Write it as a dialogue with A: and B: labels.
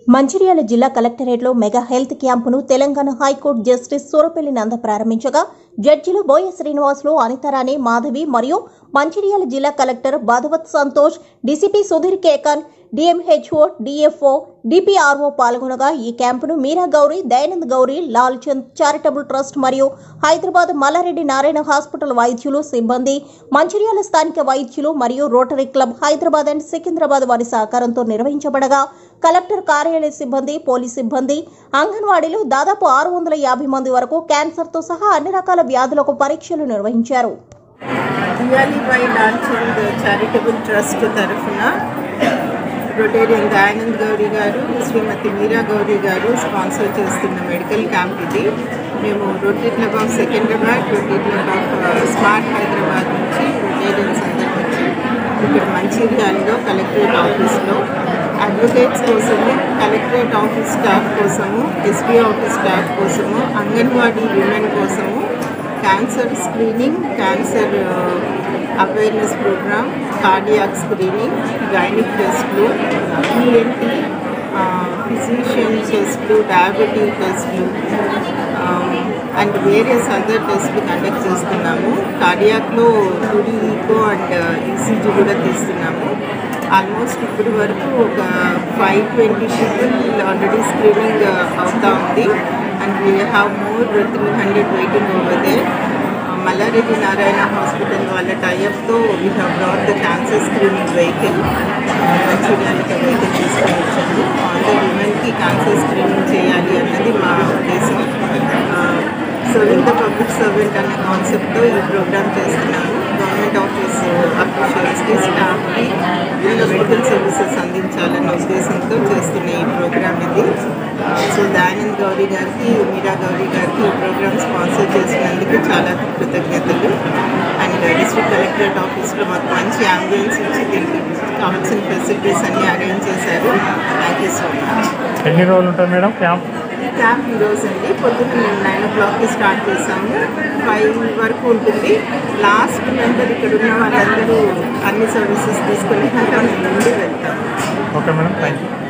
A: మంచిర్యాల జిల్లా కలెక్టరేట్లో mega health క్యాంపును తెలంగాణ హైకోర్టు జస్టిస్ సూరపల్లి నంద ప్రారంభించగా జడ్జిలు బోయ శ్రీనివాసులు, అనితారాణి, మాధవి మరియు మంచిర్యాల జిల్లా collector Badhavath Santosh, DCP Sudheer Kekan, DMHO, DFO, DPRO పాల్గొనగా ఈ క్యాంపును మీరా గౌరీ, దయానంద్ గౌరీ, లాల్ చంద్ చారిటబుల్ ట్రస్ట్ మరియు హైదరాబాద్ మల్లారెడ్డి నారాయణ హాస్పిటల్ వైద్యులు, సిబ్బంది, మంచిర్యాల స్థానిక వైద్యులు మరియు rotary club Hyderabad and Secunderabad వారి సహకారంతో నిర్వహించబడగా కలెక్టర్ కార్యాలయ సిబ్బంది, పోలీస్ సిబ్బంది, అంగన్వాడీలు దాదాపు 650 మంది వరకు క్యాన్సర్తో సహా అన్ని రకాల వ్యాధులకు పరీక్షలు నిర్వహించారు.
B: చారిటబుల్ ట్రస్ట్ తరఫున రొటేరియన్ దయానంద్ గౌరీ గారు, శ్రీమతి మీరా గౌరీ గారు స్పాన్సర్ చేస్తున్న మెడికల్ క్యాంప్ ఇది. మేము rotary club of Secunderabad, rotary club of smart Hyderabad నుంచి రొటేరియన్స్ అందరూ వచ్చి ఇక్కడ మంచిర్యాలలో కలెక్టరేట్ ఆఫీస్లో అడ్వకేట్స్ కోసము, కలెక్టరేట్ ఆఫీస్ స్టాఫ్ కోసము, ఎస్పీ ఆఫీస్ స్టాఫ్ కోసము, అంగన్వాడీ విమెన్ కోసము cancer screening, cancer awareness program, cardiac screening, gynaec టెస్ట్లు, ఈఎన్టీ, ఫిజిషియన్ టెస్ట్లు, డయాబెటిక్ టెస్ట్లు అండ్ వేరియస్ అదర్ టెస్ట్లు కండక్ట్ చేస్తున్నాము. కార్డియాక్లో టుడి ఈకో అండ్ ఈసీజీ కూడా తీస్తున్నాము. ఆల్మోస్ట్ ఇప్పటి వరకు ఒక 520 పీపుల్ ఆల్రెడీ స్క్రీనింగ్ అవుతూ ఉంది and we have more 300 waiting over there. Mallareddy Narayana hospital వాళ్ళ టైఅప్తో we have brought the cancer screening vehicle. మంచిర్యాలకి వెహికల్ తీసుకొని వచ్చాము. ఆల్ విమెన్కి క్యాన్సర్ స్క్రీనింగ్ చేయాలి అన్నది మా ఉద్దేశం. సర్వింగ్ ద పబ్లిక్ సర్వెంట్ అనే కాన్సెప్ట్తో ఈ ప్రోగ్రామ్ చేస్తున్నాము. గవర్నమెంట్ ఆఫీస్ అఫీషియల్స్కి, స్టాఫ్కి మెడికల్ సర్వీసెస్ అందించాలన్న ఉద్దేశంతో చేస్తున్న ఈ ప్రోగ్రామ్ ఇది. సో దయానంద్ గౌరీ గారికి, మీరా గౌరీ గారికి ఈ ప్రోగ్రామ్ స్పాన్సర్ చేసినందుకు చాలా కృతజ్ఞతలు. అండ్ డిస్ట్రిక్ట్ కలెక్టరేట్ ఆఫీస్లో మాకు మంచి అంబులెన్స్ ఇచ్చి దీనికి కావాల్సిన ఫెసిలిటీస్ అన్నీ అరేంజ్ చేశారు. Thank you so much.
C: ఎన్ని రోజులు ఉంటుంది మేడం క్యాంప్?
B: క్యాంప్ ఈరోజు అండి పొద్దున్న మేము 9 o'clockకి స్టార్ట్ చేసాము. 5 వరకు ఉంటుంది. లాస్ట్ మెంబర్ ఇక్కడ ఉన్న వాళ్ళందరూ అన్ని సర్వీసెస్ తీసుకుని ముందు వెళ్తాము.
C: Okay madam, thank you.